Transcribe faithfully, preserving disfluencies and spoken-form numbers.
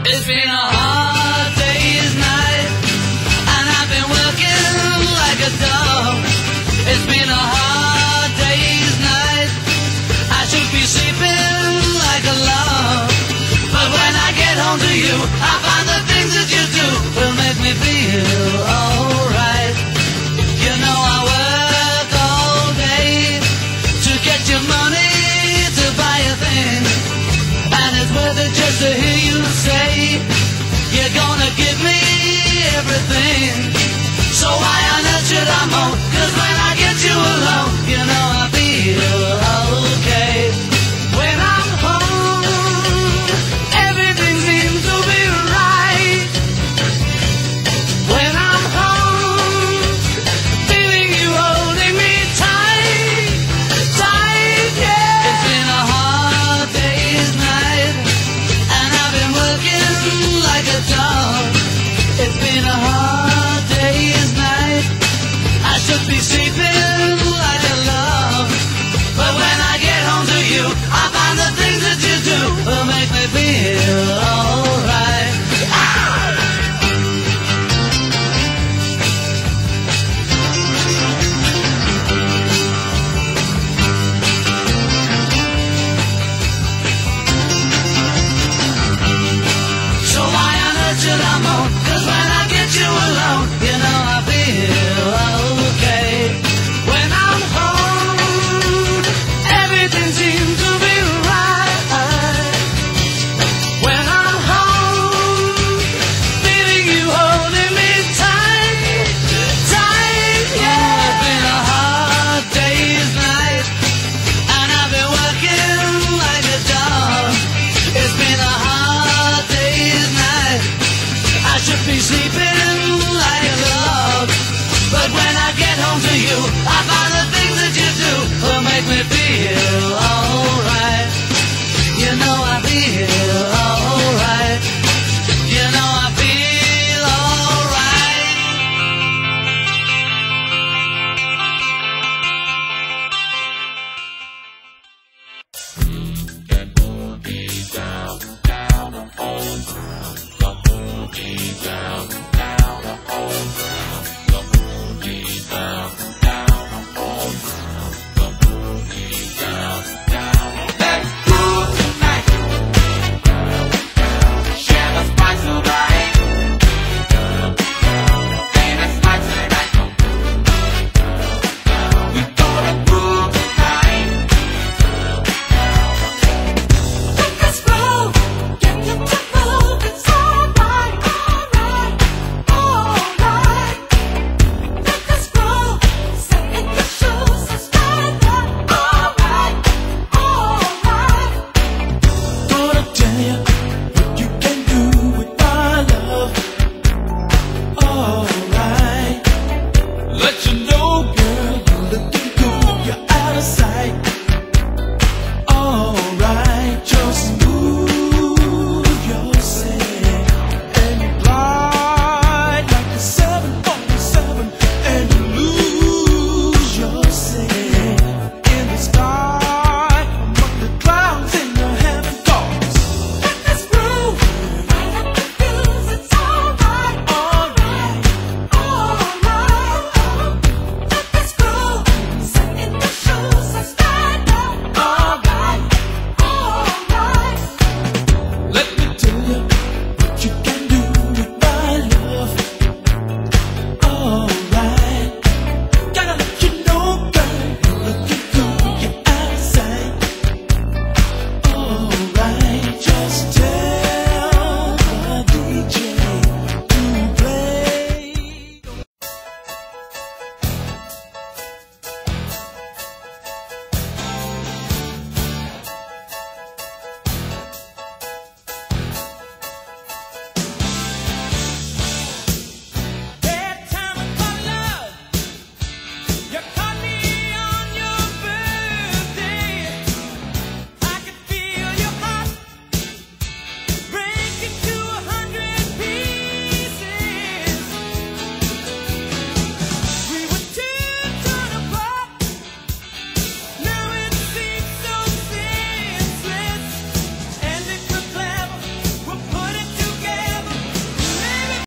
It's been a hard day's night, and I've been working like a dog. It's been a hard day's night, I should be sleeping like a log. But when I get home to you, I find the things that you do will make me feel alright. You know I work all day to get your money to buy a thing, and it's worth it just to hear you say you're gonna give me everything. So why on earth should I moan? 'Cause when I get you alone, you know I feel okay. When I'm home, everything seems to be right. When I'm home, feeling you holding me tight, tight, yeah. It's been a hard day's night, and I've been working like a dog. It's been a hard day's night, I should be sleeping like a log. But when I get home to you, I find the thing